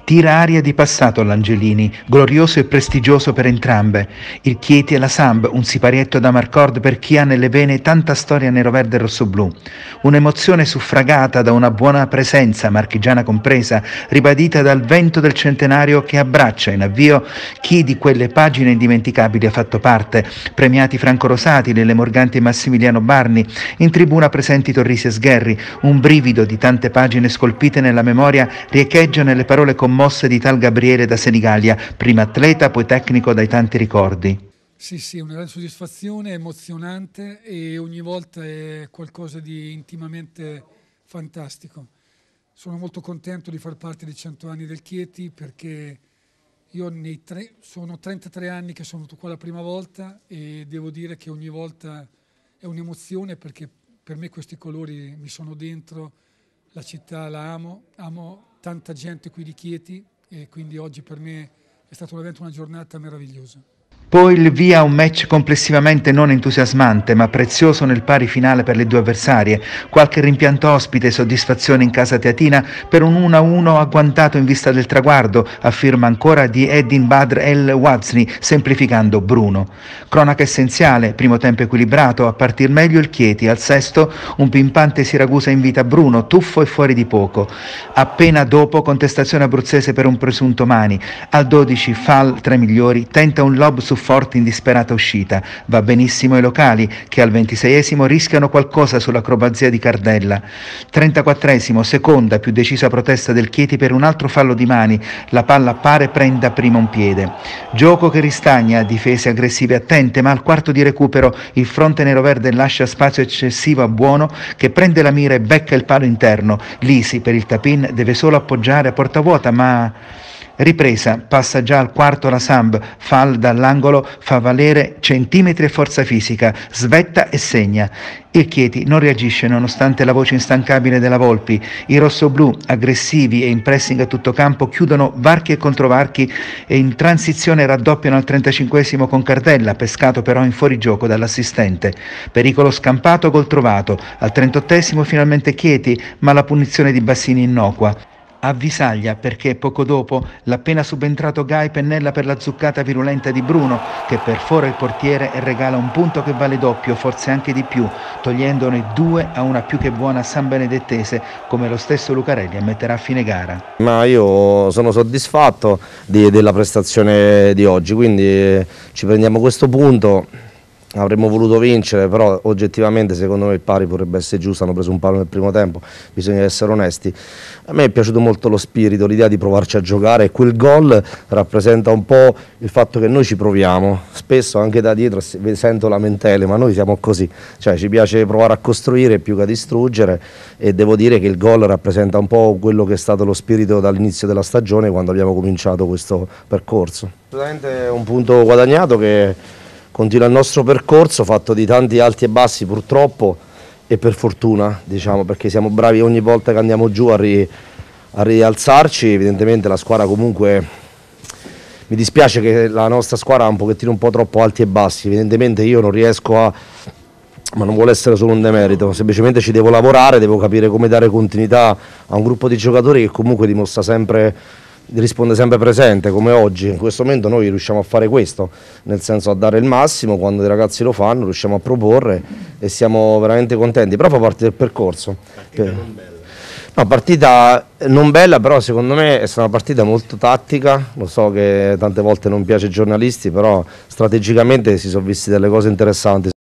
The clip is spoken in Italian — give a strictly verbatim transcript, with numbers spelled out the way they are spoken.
Tira aria di passato all'Angelini, glorioso e prestigioso per entrambe. Il Chieti e la Samb, un siparietto da Marcord per chi ha nelle vene tanta storia nero-verde e rossoblu. Un'emozione suffragata da una buona presenza, marchigiana compresa, ribadita dal vento del centenario che abbraccia in avvio chi di quelle pagine indimenticabili ha fatto parte, premiati Franco Rosati, Lele Morganti e Massimiliano Barni, in tribuna presenti Torrisi e Sgherri, un brivido di tante pagine scolpite nella memoria riecheggia nelle parole commosse mosse di tal Gabriele da Senigallia, prima atleta, poi tecnico dai tanti ricordi. Sì, sì, una grande soddisfazione, emozionante e ogni volta è qualcosa di intimamente fantastico. Sono molto contento di far parte dei cento anni del Chieti perché io nei tre, sono trentatré anni che sono venuto qua la prima volta e devo dire che ogni volta è un'emozione perché per me questi colori mi sono dentro, la città la amo, amo tanta gente qui di Chieti e quindi oggi per me è stato veramente una giornata meravigliosa. Poi il via a un match complessivamente non entusiasmante ma prezioso nel pari finale per le due avversarie, qualche rimpianto ospite e soddisfazione in casa teatina per un uno a uno agguantato in vista del traguardo, afferma ancora di Eddin Badr El Wazni, semplificando Bruno. Cronaca essenziale, primo tempo equilibrato, a partir meglio il Chieti, al sesto un pimpante Siracusa invita Bruno, tuffo e fuori di poco. Appena dopo contestazione abruzzese per un presunto Mani, al dodici Fall tra i migliori, tenta un lob su Forti in disperata uscita, va benissimo ai locali che al ventiseiesimo rischiano qualcosa sull'acrobazia di Cardella. trentaquattresimo, seconda più decisa protesta del Chieti per un altro fallo di Mani, la palla appare prenda prima un piede. Gioco che ristagna, difese aggressive attente, ma al quarto di recupero il fronte neroverde lascia spazio eccessivo a Buono che prende la mira e becca il palo interno. Lisi per il tap-in deve solo appoggiare a porta vuota, ma... Ripresa, passa già al quarto la Samb, Fall dall'angolo fa valere centimetri e forza fisica, svetta e segna. Il Chieti non reagisce nonostante la voce instancabile della Volpi. I rossoblù, aggressivi e in pressing a tutto campo, chiudono varchi e controvarchi e in transizione raddoppiano al trentacinquesimo con Cardella, pescato però in fuorigioco dall'assistente. Pericolo scampato, gol trovato. Al trentottesimo finalmente Chieti, ma la punizione di Bassini innocua. Avvisaglia perché poco dopo l'appena subentrato Gai pennella per la zuccata virulenta di Bruno che perfora il portiere e regala un punto che vale doppio, forse anche di più, togliendone due a una più che buona San Benedettese, come lo stesso Lucarelli ammetterà a fine gara. Ma io sono soddisfatto di, della prestazione di oggi, quindi ci prendiamo questo punto. Avremmo voluto vincere, però oggettivamente secondo me il pari potrebbe essere giusto, hanno preso un palo nel primo tempo, bisogna essere onesti. A me è piaciuto molto lo spirito, l'idea di provarci a giocare e quel gol rappresenta un po' il fatto che noi ci proviamo, spesso anche da dietro sento lamentele, ma noi siamo così, cioè ci piace provare a costruire più che a distruggere e devo dire che il gol rappresenta un po' quello che è stato lo spirito dall'inizio della stagione quando abbiamo cominciato questo percorso. Assolutamente un punto guadagnato che continua il nostro percorso fatto di tanti alti e bassi purtroppo e per fortuna, diciamo, perché siamo bravi ogni volta che andiamo giù a, ri, a rialzarci. Evidentemente la squadra comunque, mi dispiace che la nostra squadra ha un pochettino un po' troppo alti e bassi, evidentemente io non riesco a, ma non vuole essere solo un demerito, semplicemente ci devo lavorare, devo capire come dare continuità a un gruppo di giocatori che comunque dimostra sempre, risponde sempre presente come oggi. In questo momento noi riusciamo a fare questo, nel senso a dare il massimo, quando i ragazzi lo fanno riusciamo a proporre e siamo veramente contenti, però fa parte del percorso. Partita non bella. No, partita non bella, però secondo me è stata una partita molto tattica, lo so che tante volte non piace ai giornalisti, però strategicamente si sono visti delle cose interessanti.